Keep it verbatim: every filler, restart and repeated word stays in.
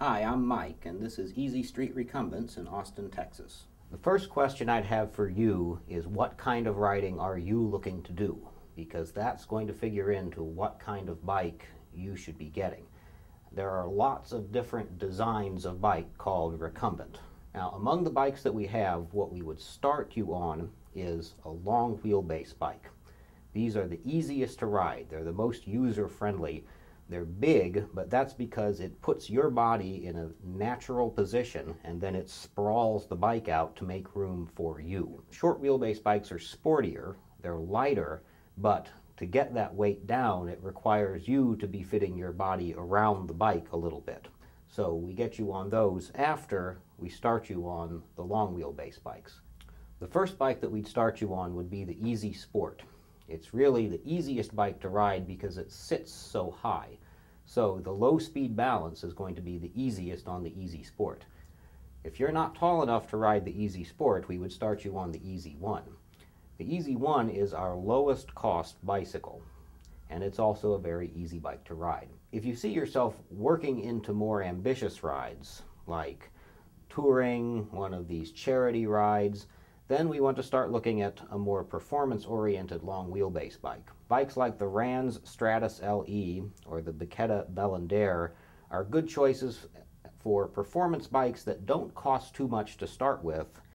Hi, I'm Mike, and this is EasyStreetRecumbents in Austin, Texas. The first question I'd have for you is, what kind of riding are you looking to do? Because that's going to figure into what kind of bike you should be getting. There are lots of different designs of bike called recumbent. Now, among the bikes that we have, what we would start you on is a long wheelbase bike. These are the easiest to ride. They're the most user-friendly. They're big, but that's because it puts your body in a natural position and then it sprawls the bike out to make room for you. Short wheelbase bikes are sportier, they're lighter, but to get that weight down, it requires you to be fitting your body around the bike a little bit. So we get you on those after we start you on the long wheelbase bikes. The first bike that we'd start you on would be the Easy Sport. It's really the easiest bike to ride because it sits so high. So the low speed balance is going to be the easiest on the Easy Sport. If you're not tall enough to ride the Easy Sport, we would start you on the Easy One. The Easy One is our lowest cost bicycle, and it's also a very easy bike to ride. If you see yourself working into more ambitious rides, like touring, one of these charity rides, then we want to start looking at a more performance-oriented long wheelbase bike. Bikes like the Rans Stratus L E or the Bicetta Bellandere are good choices for performance bikes that don't cost too much to start with